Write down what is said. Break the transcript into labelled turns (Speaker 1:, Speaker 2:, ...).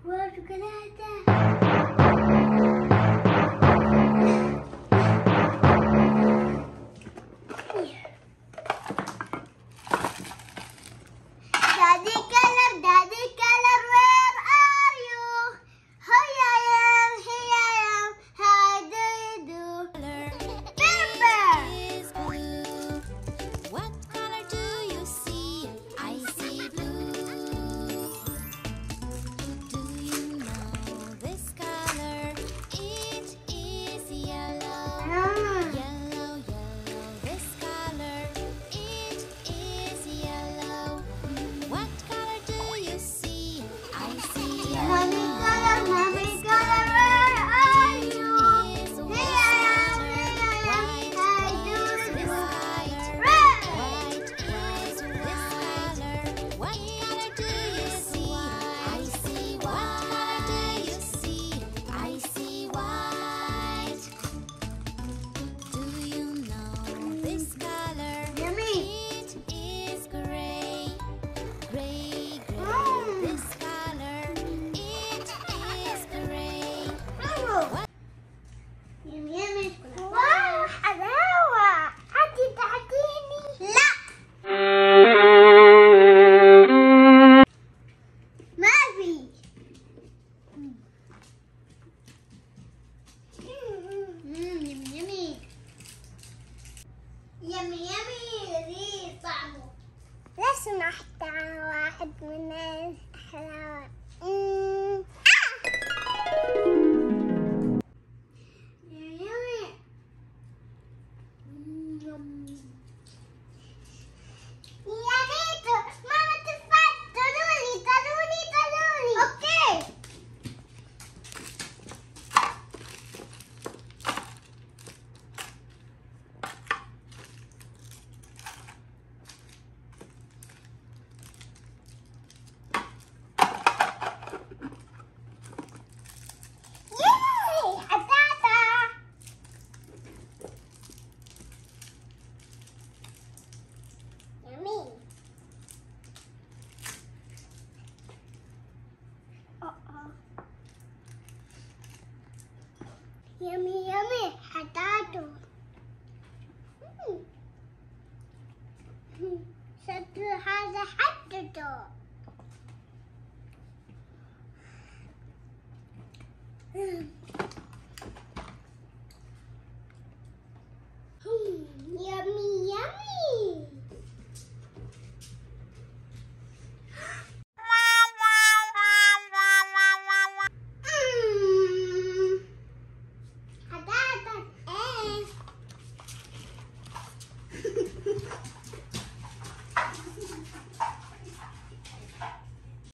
Speaker 1: وشوكولاتة. Daddy color, where are you? Here I am, how do you do? Paper!
Speaker 2: Is blue. What color do you see? I see blue. Do you know this color? It is yellow. Yellow, yellow, this color. It is yellow. What color do you see? I see
Speaker 1: Mommy
Speaker 2: yellow.
Speaker 1: color, where are you?
Speaker 2: Is
Speaker 1: Here I am,
Speaker 2: white
Speaker 1: how do
Speaker 2: is
Speaker 1: you
Speaker 2: this
Speaker 1: do?
Speaker 2: color.
Speaker 1: Red!
Speaker 2: White is this color. What color do you see? I see white. What color do you see? I see white. Do you know this color?
Speaker 1: Yummy.
Speaker 2: It is gray. Gray, gray.
Speaker 1: Mm.
Speaker 2: This color. It is gray. What?
Speaker 1: يمي واو حلاوة. هاتي تعطيني. لا ما في. يمي يمي طعمه. لا سمحت واحد من الحلاوة. يا ريت ماما تفضلوني اوكي. ياي حتاتا. يمين. يمي حتاتو. شكل هذا حتته.